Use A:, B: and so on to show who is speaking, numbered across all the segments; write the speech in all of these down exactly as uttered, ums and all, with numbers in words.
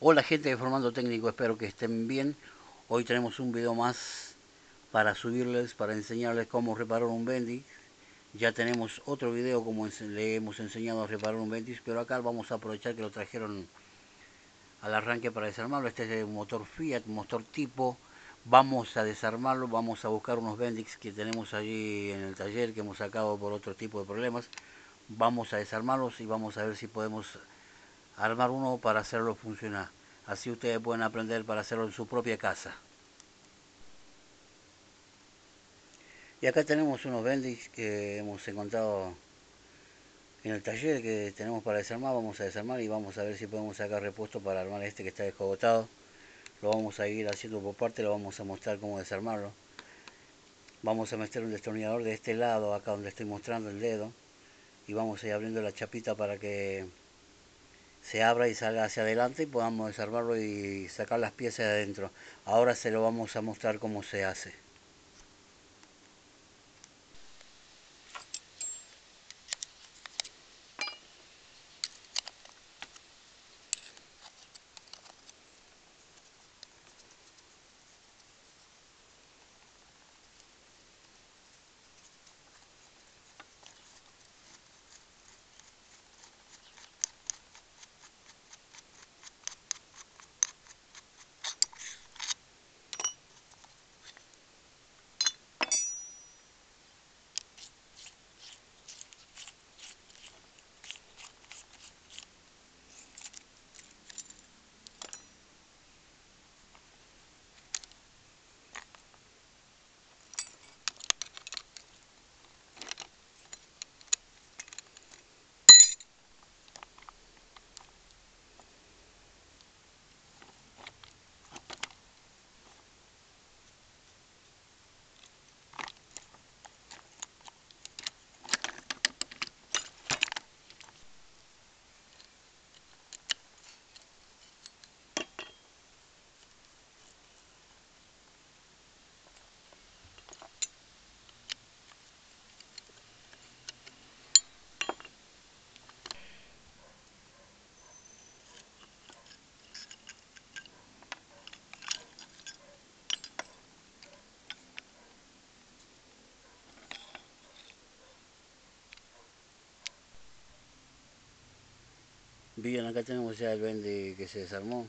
A: Hola gente de Formando Técnico, espero que estén bien. Hoy tenemos un video más para subirles, para enseñarles cómo reparar un Bendix. Ya tenemos otro video como le hemos enseñado a reparar un Bendix, pero acá vamos a aprovechar que lo trajeron al arranque para desarmarlo. Este es un motor Fiat, motor tipo. Vamos a desarmarlo, vamos a buscar unos Bendix que tenemos allí en el taller que hemos sacado por otro tipo de problemas. Vamos a desarmarlos y vamos a ver si podemos armar uno para hacerlo funcionar. Así ustedes pueden aprender para hacerlo en su propia casa. Y acá tenemos unos Bendix que hemos encontrado en el taller que tenemos para desarmar. Vamos a desarmar y vamos a ver si podemos sacar repuesto para armar este que está descogotado. Lo vamos a ir haciendo por parte, lo vamos a mostrar cómo desarmarlo. Vamos a meter un destornillador de este lado, acá donde estoy mostrando el dedo, y vamos a ir abriendo la chapita para que se abra y salga hacia adelante y podamos desarmarlo y sacar las piezas de adentro. Ahora se lo vamos a mostrar cómo se hace. Bien, acá tenemos ya el Bendy que se desarmó.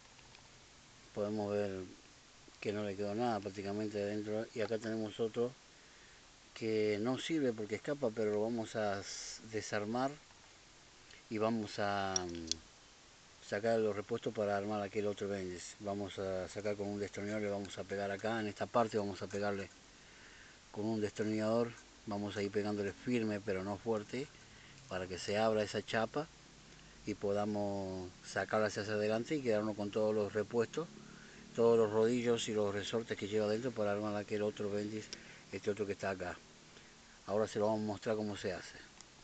A: Podemos ver que no le quedó nada prácticamente adentro. Y acá tenemos otro que no sirve porque escapa, pero lo vamos a desarmar y vamos a sacar los repuestos para armar aquel otro Bendy. Vamos a sacar con un destornillador, le vamos a pegar acá en esta parte, vamos a pegarle con un destornillador. Vamos a ir pegándole firme pero no fuerte para que se abra esa chapa y podamos sacarla hacia adelante y quedarnos con todos los repuestos, todos los rodillos y los resortes que lleva dentro para armar aquel otro Bendix, este otro que está acá. Ahora se lo vamos a mostrar cómo se hace.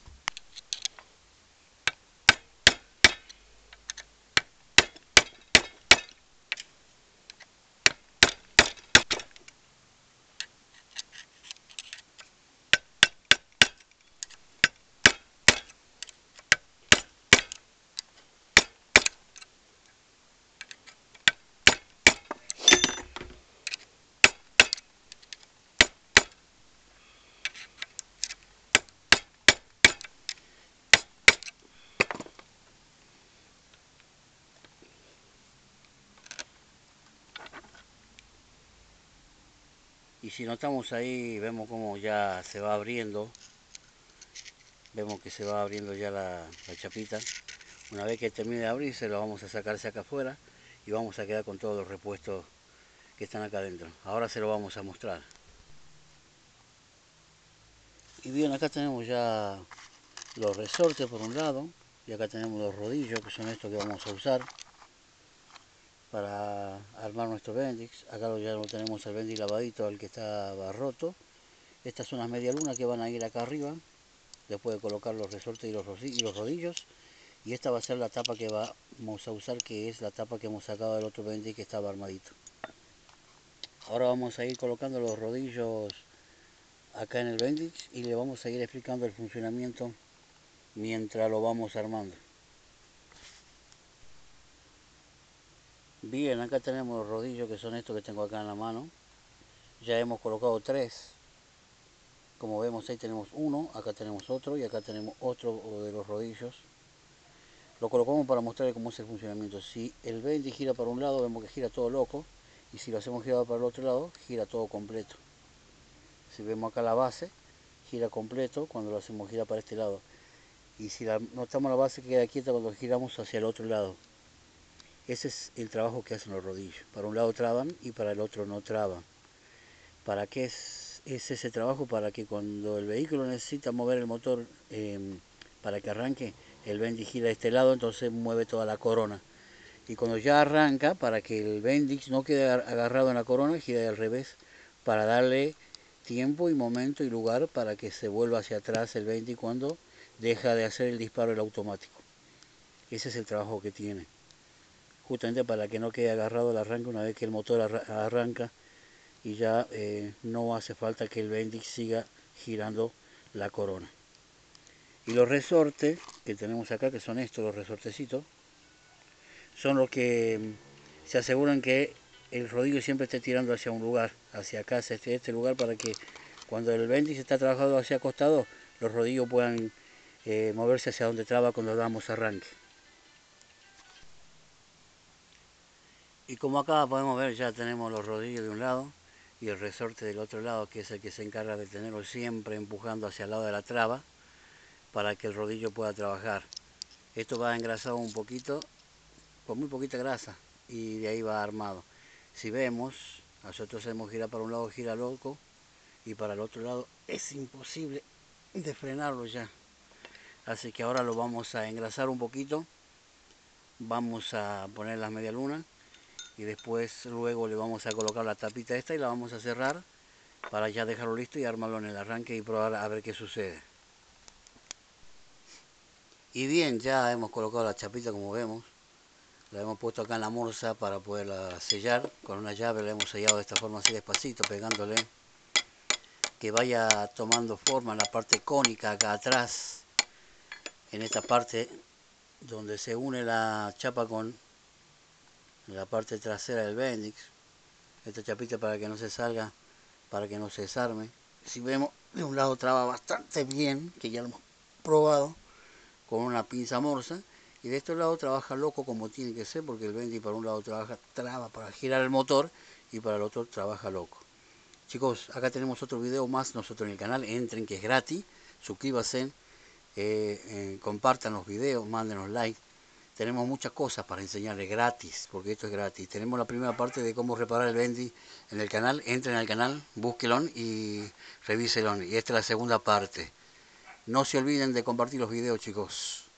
A: Y si notamos ahí, vemos como ya se va abriendo, vemos que se va abriendo ya la, la chapita. Una vez que termine de abrirse, lo vamos a sacarse acá afuera y vamos a quedar con todos los repuestos que están acá adentro. Ahora se lo vamos a mostrar. Y bien, acá tenemos ya los resortes por un lado, y acá tenemos los rodillos, que son estos que vamos a usar para armar nuestro Bendix. Acá ya lo tenemos el Bendix lavadito, el que estaba roto. Estas son las medialunas que van a ir acá arriba, después de colocar los resortes y los, y los rodillos. Y esta va a ser la tapa que vamos a usar, que es la tapa que hemos sacado del otro Bendix que estaba armadito. Ahora vamos a ir colocando los rodillos acá en el Bendix y le vamos a ir explicando el funcionamiento mientras lo vamos armando. Bien, acá tenemos los rodillos que son estos que tengo acá en la mano. Ya hemos colocado tres. Como vemos ahí tenemos uno, acá tenemos otro y acá tenemos otro de los rodillos. Lo colocamos para mostrarle cómo es el funcionamiento. Si el bendy gira para un lado, vemos que gira todo loco. Y si lo hacemos girar para el otro lado, gira todo completo. Si vemos acá la base, gira completo cuando lo hacemos girar para este lado. Y si la, notamos la base queda quieta cuando giramos hacia el otro lado. Ese es el trabajo que hacen los rodillos. Para un lado traban y para el otro no traban. ¿Para qué es, es ese trabajo? Para que cuando el vehículo necesita mover el motor eh, para que arranque, el bendy gira de este lado, entonces mueve toda la corona. Y cuando ya arranca, para que el bendix no quede agarrado en la corona, gira al revés, para darle tiempo y momento y lugar para que se vuelva hacia atrás el bendy cuando deja de hacer el disparo el automático. Ese es el trabajo que tiene. Justamente para que no quede agarrado el arranque una vez que el motor arranca y ya eh, no hace falta que el bendix siga girando la corona. Y los resortes que tenemos acá, que son estos, los resortecitos, son los que se aseguran que el rodillo siempre esté tirando hacia un lugar, hacia acá, hacia este, este lugar, para que cuando el bendy está trabajando hacia acostado, los rodillos puedan eh, moverse hacia donde traba cuando damos arranque. Y como acá podemos ver, ya tenemos los rodillos de un lado y el resorte del otro lado, que es el que se encarga de tenerlo siempre empujando hacia el lado de la traba para que el rodillo pueda trabajar. Esto va engrasado un poquito, con muy poquita grasa, y de ahí va armado. Si vemos, nosotros hacemos girar para un lado, gira loco, y para el otro lado es imposible de frenarlo ya. Así que ahora lo vamos a engrasar un poquito, vamos a poner las medialunas y después luego le vamos a colocar la tapita esta y la vamos a cerrar para ya dejarlo listo y armarlo en el arranque y probar a ver qué sucede. Y bien, ya hemos colocado la chapita como vemos. La hemos puesto acá en la morsa para poderla sellar. Con una llave la hemos sellado de esta forma así despacito, pegándole. Que vaya tomando forma en la parte cónica acá atrás. En esta parte donde se une la chapa con la parte trasera del bendix. Esta chapita para que no se salga, para que no se desarme. Si vemos, de un lado traba bastante bien, que ya lo hemos probado, con una pinza morsa. Y de este lado trabaja loco como tiene que ser, porque el bendy para un lado trabaja traba para girar el motor y para el otro trabaja loco. Chicos, acá tenemos otro video más nosotros en el canal, entren que es gratis, suscríbanse, eh, eh, compartan los videos, mándenos like. Tenemos muchas cosas para enseñarles gratis, porque esto es gratis. Tenemos la primera parte de cómo reparar el bendy en el canal, entren al canal, búsquenlo y revísenlo. Y esta es la segunda parte. No se olviden de compartir los videos, chicos.